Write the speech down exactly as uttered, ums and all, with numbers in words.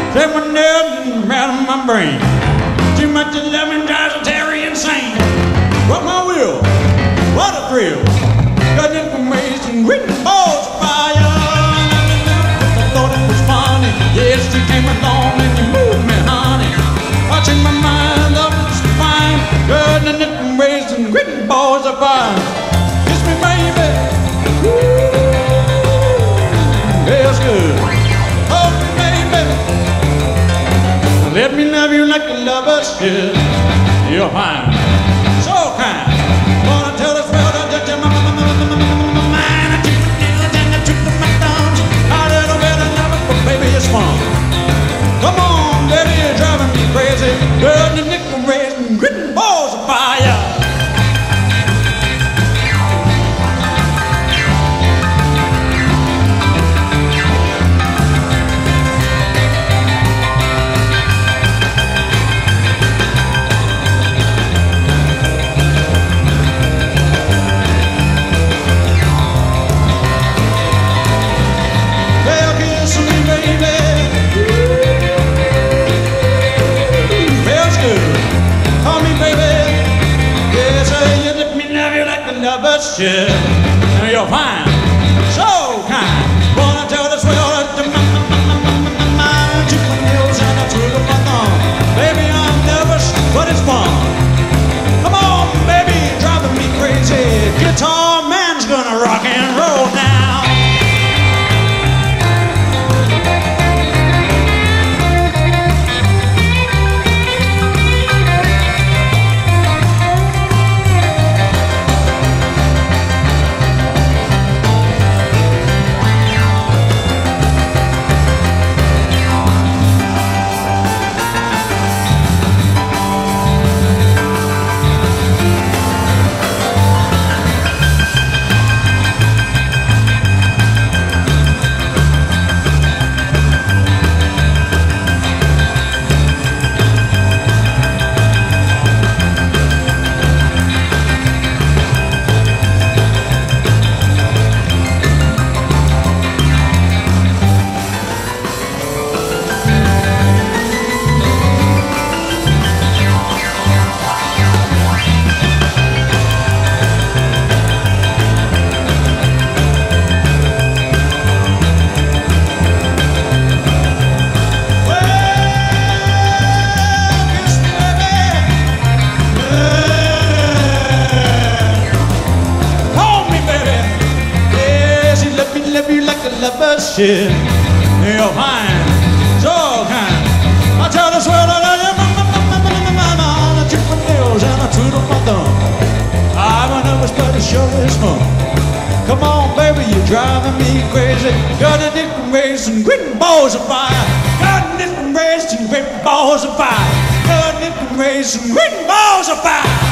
Set my nerves right on my brain. Too much of loving drives a Terry insane. What my will, what a thrill. Got information, written balls of fire. I thought it was funny. Yes, you came along and you moved me, honey. Watching my mind up to fine. Got information, written balls of fire. Kiss me, baby. Ooh, feels good. Hold me, baby. Let me love you like a lover should. You're fine, so kind. Wanna tell this world I touch my mind. I took the nails and I took my thumbs. I don't get another, but baby it's fun. Come on, baby, you're driving me crazy. Girl, the nickel raising, gritting balls of fire. Shit, you're fine, so kind. Wanna tell this world that my mind took my nails and I took up my thumb. Baby, I'm nervous, but it's fun. Come on, baby, you're driving me crazy. Guitar man's gonna rock and roll now. Shit, you're fine, so kind. I tell this world I love you, I took my nails and I took up my thumb. I'm a nervous, but it sure is fun. Come on, baby, you're driving me crazy. Got a different race and gritting balls of fire. Got a different race and gritting balls of fire. Got a different race and gritting balls of fire.